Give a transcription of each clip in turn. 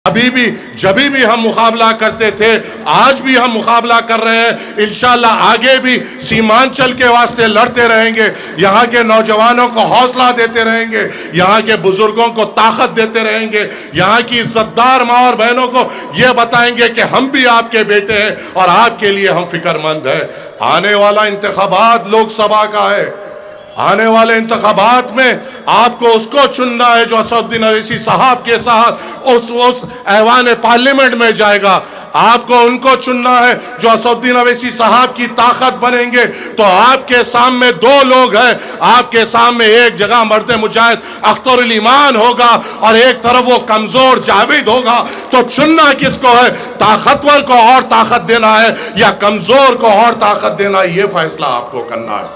अभी भी जभी भी हम मुकाबला करते थे, आज भी हम मुकाबला कर रहे हैं। इंशाअल्लाह आगे भी सीमांचल के वास्ते लड़ते रहेंगे, यहाँ के नौजवानों को हौसला देते रहेंगे, यहाँ के बुजुर्गों को ताकत देते रहेंगे, यहाँ की इज्जतदार माँ और बहनों को ये बताएंगे कि हम भी आपके बेटे हैं और आपके लिए हम फिक्रमंद हैं। आने वाला इंतखाबात लोकसभा का है, आने वाले इंतखाबात में आपको उसको चुनना है जो असदुद्दीन अवैसी साहब के साथ उस ऐवान पार्लियामेंट में जाएगा। आपको उनको चुनना है जो असदुद्दीन अवैसी साहब की ताकत बनेंगे। तो आपके सामने दो लोग हैं, आपके सामने एक जगह मर्द मुजाहिद अख्तरुल ईमान होगा और एक तरफ वो कमजोर जावेद होगा। तो चुनना किसको है, ताकतवर को और ताकत देना है या कमजोर को और ताकत देना है, ये फैसला आपको करना है।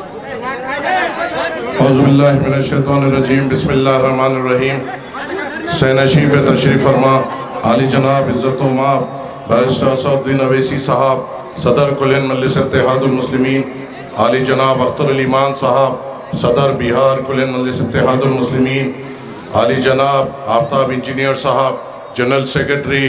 औज़ुबिल्लाहिमिनश्शैतानिर्रजीम, बिस्मिल्लाहिर्रहमानिर्रहीम। सैनशीं पे तशरीफ़ फरमा आली जनाब इज़्ज़तो माब बैरिस्टर असदुद्दीन अवैसी साहब, सदर कुल मजलिस इत्तेहादुल मुस्लिमीन, आली जनाब अख्तरुल ईमान साहब, सदर बिहार कुल मजलिस इत्तेहादुल मुस्लिमीन, आली जनाब आफ्ताब इंजीनियर साहब, जनरल सेक्रेटरी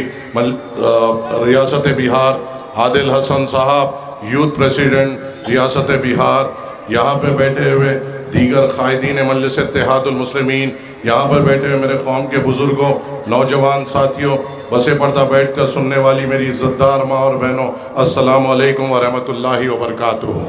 रियासत बिहार आदिल हसन साहब, यूथ प्रेसिडेंट रियासत बिहार, यहाँ पे बैठे हुए दीगर कायदीन मजलिस इत्तेहादुल मुस्लिमीन, यहाँ पर बैठे हुए मेरे कौम के बुज़ुर्गों, नौजवान साथियों, बसे पर्दा बैठ कर सुनने वाली मेरी इज़्ज़तदार माँ और बहनों, अस्सलामु अलैकुम व रहमतुल्लाहि व बरकातुहू।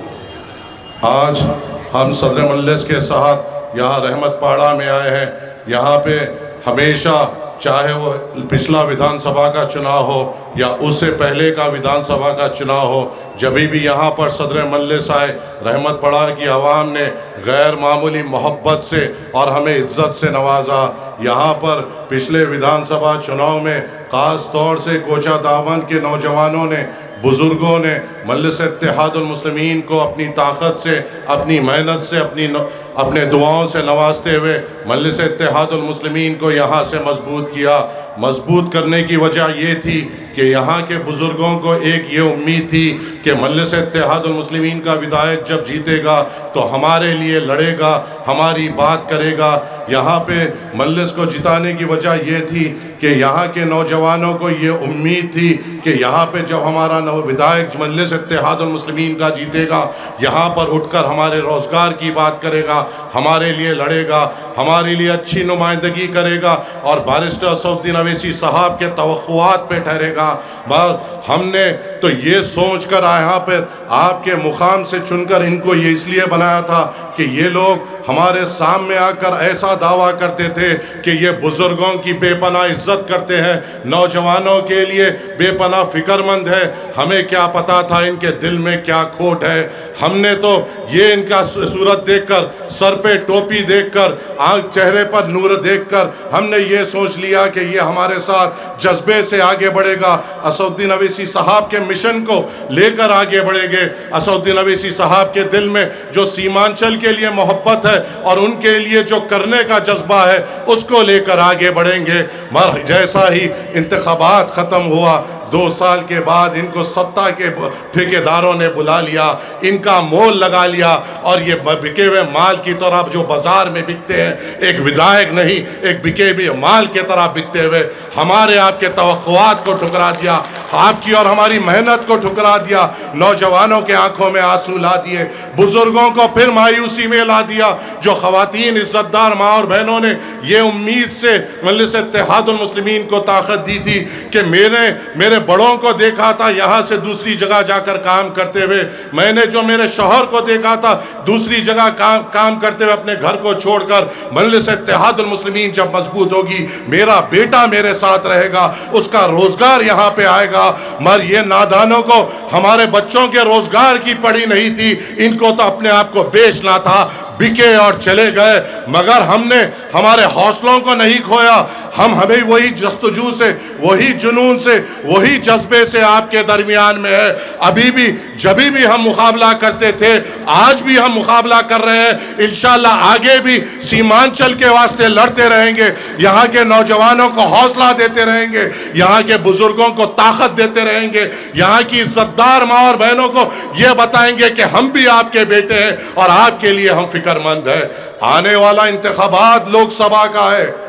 आज हम सदर मजलिस के साथ यहाँ रहमत पाड़ा में आए हैं। यहाँ पे हमेशा चाहे वो पिछला विधानसभा का चुनाव हो या उससे पहले का विधानसभा का चुनाव हो, जब भी यहाँ पर सदर मजलिस आए, रहमत पड़ा कि आवाम ने गैर मामूली मोहब्बत से और हमें इज़्ज़त से नवाजा। यहाँ पर पिछले विधानसभा चुनाव में ख़ास तौर से कोचा दामन के नौजवानों ने, बुज़ुर्गों ने मजलिस इत्तेहादुल मुस्लिमीन को अपनी ताकत से, अपनी मेहनत से, अपने दुआओं से नवाजते हुए मजलिस इत्तेहादुल मुस्लिमीन को यहाँ से मजबूत किया। मजबूत करने की वजह ये थी कि यहाँ के बुज़ुर्गों को एक ये उम्मीद थी कि मजलिस इत्तेहादुल मुस्लिमीन का विधायक जब जीतेगा तो हमारे लिए लड़ेगा, हमारी बात करेगा। यहाँ पे मजलिस को जिताने की वजह ये थी कि यहाँ के नौजवानों को ये उम्मीद थी कि यहाँ पे जब हमारा विधायक मजलिस इत्तेहादुल मुस्लिमीन का जीतेगा, यहाँ पर उठकर हमारे रोज़गार की बात करेगा, हमारे लिए लड़ेगा, हमारे लिए अच्छी नुमाइंदगी करेगा और बैरिस्टर असदुद्दीन अवैसी साहब के तवक्कुआत पे ठहरेगा। मगर हमने तो ये सोच कर यहाँ पर आपके मुकाम से चुनकर इनको ये इसलिए बनाया था कि ये लोग हमारे सामने आकर ऐसा दावा करते थे कि ये बुज़ुर्गों की बेपनाह इज़्ज़त करते हैं, नौजवानों के लिए बेपनाह फ़िक्रमंद है। हमें क्या पता था इनके दिल में क्या खोट है। हमने तो ये इनका सूरत देखकर, सर पे टोपी देखकर, आँख चेहरे पर नूर देखकर हमने ये सोच लिया कि ये हमारे साथ जज्बे से आगे बढ़ेगा, असदुद्दीन अवैसी साहब के मिशन को लेकर आगे बढ़ेंगे। असदुद्दीन अवैसी साहब के दिल में जो सीमांचल के लिए मोहब्बत है और उनके लिए जो करने का जज्बा है उसको लेकर आगे बढ़ेंगे। मगर जैसा ही इंतखाबात ख़त्म हुआ, 2 साल के बाद इनको सत्ता के ठेकेदारों ने बुला लिया, इनका मोल लगा लिया और ये बिके हुए माल की तरह जो बाजार में बिकते हैं, एक विधायक नहीं, एक बिके हुए माल के तरह बिकते हुए हमारे आपके तवक्कुआत को ठुकरा दिया, आपकी और हमारी मेहनत को ठुकरा दिया, नौजवानों के आंखों में आंसू ला दिए, बुजुर्गों को फिर मायूसी में ला दिया। जो ख़वातीन इज़्ज़तदार माँ और बहनों ने ये उम्मीद से मजलिस इत्तेहादुल मुस्लिमीन को ताकत दी थी कि मेरे बड़ों को देखा था यहाँ से दूसरी जगह जाकर काम करते हुए, मैंने जो मेरे शौहर को देखा था दूसरी जगह काम करते हुए अपने घर को छोड़कर, मजलिस इत्तेहादुल मुस्लिमीन जब मजबूत होगी मेरा बेटा मेरे साथ रहेगा, उसका रोजगार यहाँ पे आएगा। मगर ये नादानों को हमारे बच्चों के रोजगार की पड़ी नहीं थी, इनको तो अपने आप को बेचना था, बिके और चले गए। मगर हमने हमारे हौसलों को नहीं खोया, हमें वही जस्तजू से, वही जुनून से, वही जज्बे से आपके दरमियान में है। अभी भी जभी भी हम मुकाबला करते थे, आज भी हम मुकाबला कर रहे हैं। इंशाअल्लाह आगे भी सीमांचल के वास्ते लड़ते रहेंगे, यहाँ के नौजवानों को हौसला देते रहेंगे, यहाँ के बुजुर्गों को ताकत देते रहेंगे, यहाँ की इज्जतदार माँ और बहनों को ये बताएंगे कि हम भी आपके बेटे हैं और आपके लिए हम फिक्रमंद है। आने वाला इंतखाबात लोकसभा का है,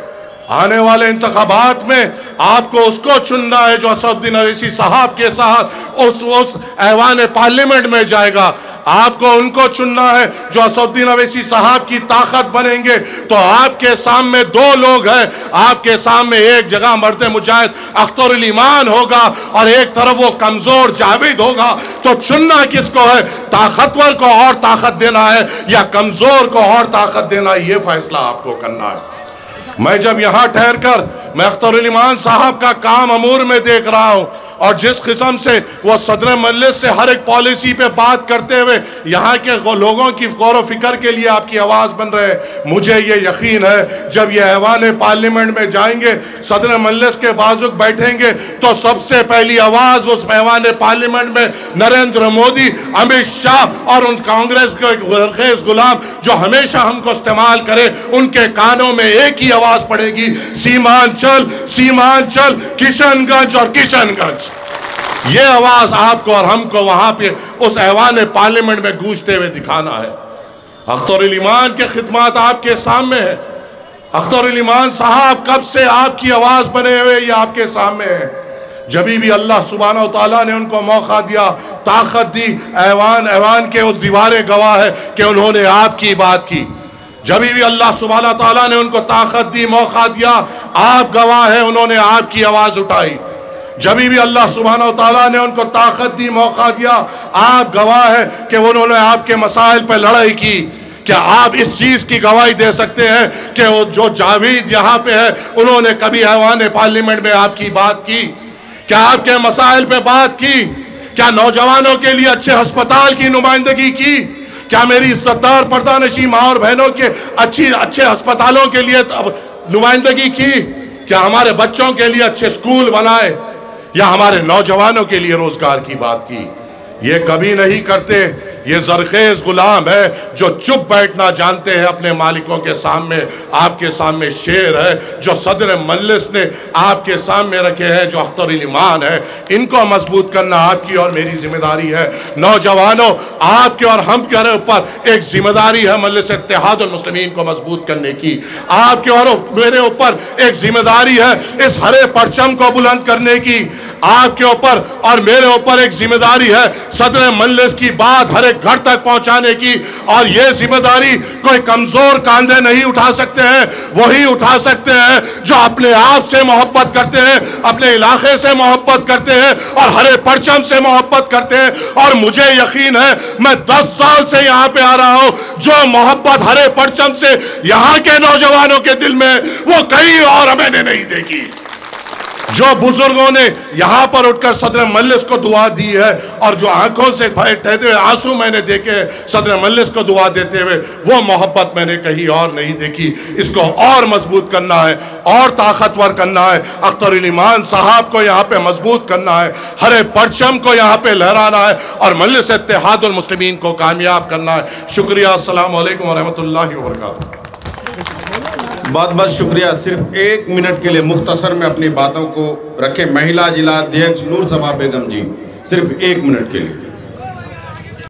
आने वाले इंतखाबात में आपको उसको चुनना है जो असदुद्दीन अवैसी साहब के साथ उस ऐवान पार्लियामेंट में जाएगा। आपको उनको चुनना है जो असदुद्दीन अवैसी साहब की ताकत बनेंगे। तो आपके सामने दो लोग हैं, आपके सामने एक जगह मर्द मुजाहिद अख्तरुल ईमान होगा और एक तरफ वो कमजोर जावेद होगा। तो चुनना किसको है? ताकतवर को और ताकत देना है या कमजोर को और ताकत देना है? ये फैसला आपको करना है। मैं जब यहाँ ठहर कर मैं अख्तरुल ईमान साहब का काम अमूर में देख रहा हूँ और जिस किस्म से वो सदर मजलिस से हर एक पॉलिसी पे बात करते हुए यहाँ के लोगों की गौर फिक्र के लिए आपकी आवाज़ बन रहे हैं, मुझे ये यकीन है जब ये ऐवान पार्लियामेंट में जाएंगे, सदर मजलिस के बाजुक बैठेंगे, तो सबसे पहली आवाज़ उस ऐवान पार्लियामेंट में नरेंद्र मोदी, अमित शाह और उन कांग्रेस के गुलखेज गुलाम जो हमेशा हमको इस्तेमाल करे, उनके कानों में एक ही आवाज़ पड़ेगी, सीमांचल सीमांचल, किशनगंज और किशनगंज। ये आवाज आपको और हमको वहां पे उस ऐवान पार्लियामेंट में गूंजते हुए दिखाना है। अख्तरुल ईमान के खिदमात आपके सामने है। अख्तरुल ईमान साहब कब से आपकी आवाज बने हुए ये आपके सामने है। जब भी अल्लाह सुब्हानहू व तआला ने उनको मौका दिया, ताकत दी, ऐवान के उस दीवारें गवाह है कि उन्होंने आपकी बात की। जब भी अल्लाह सुब्हानहू व तआला ने उनको ताकत दी, मौका दिया, आप गवाह है, उन्होंने आपकी आवाज उठाई। जब भी अल्लाह सुब्हानहू व तआला ने उनको ताकत दी, मौका दिया, आप गवाह है कि उन्होंने आपके मसाइल पर लड़ाई की। क्या आप इस चीज की गवाही दे सकते हैं कि वो जो जावेद यहाँ पे है, उन्होंने कभी ऐवान पार्लियामेंट में आपकी बात की? क्या आपके मसाइल पे बात की? क्या नौजवानों के लिए अच्छे अस्पताल की नुमाइंदगी की? क्या मेरी इज्जतदार पर्दानशी माँ और बहनों के अच्छे अस्पतालों के लिए नुमाइंदगी की? क्या हमारे बच्चों के लिए अच्छे स्कूल बनाए या हमारे नौजवानों के लिए रोजगार की बात की? ये कभी नहीं करते। ये जरखेज गुलाम है जो चुप बैठना जानते हैं अपने मालिकों के सामने। आपके सामने शेर है जो सदर मजलिस ने आपके सामने रखे हैं, जो अख्तरुल ईमान है। इनको मजबूत करना आपकी और मेरी जिम्मेदारी है। नौजवानों, आपके और हम के ऊपर एक जिम्मेदारी है मजलिस इत्तेहादुल मुस्लिमीन को मजबूत करने की। आपके और मेरे ऊपर एक जिम्मेदारी है इस हरे परचम को बुलंद करने की। आपके ऊपर और मेरे ऊपर एक जिम्मेदारी है सदर मजलिस की बात हर एक घर तक पहुंचाने की। और ये जिम्मेदारी कोई कमजोर कांधे नहीं उठा सकते हैं, वही उठा सकते हैं जो अपने आप से मोहब्बत करते हैं, अपने इलाके से मोहब्बत करते हैं और हरे परचम से मोहब्बत करते हैं। और मुझे यकीन है, मैं 10 साल से यहाँ पे आ रहा हूं, जो मोहब्बत हरे परचम से यहाँ के नौजवानों के दिल में वो कहीं और मैंने नहीं देखी। जो बुजुर्गों ने यहाँ पर उठकर सदर मजलिस को दुआ दी है और जो आंखों से बहते हुए आंसू मैंने देखे सदर मजलिस को दुआ देते हुए, वो मोहब्बत मैंने कहीं और नहीं देखी। इसको और मजबूत करना है और ताकतवर करना है। अख्तरुल ईमान साहब को यहाँ पे मजबूत करना है, हरे परचम को यहाँ पे लहराना है और मजलिस इत्तेहादुल मुस्लिमीन को कामयाब करना है। शुक्रिया। अस्सलामु अलैकुम व रहमतुल्लाहि व बरकातहू। बहुत बहुत शुक्रिया। सिर्फ 1 मिनट के लिए मुख्तसर में अपनी बातों को रखें महिला जिला अध्यक्ष नूर सबा बेगम जी, सिर्फ 1 मिनट के लिए।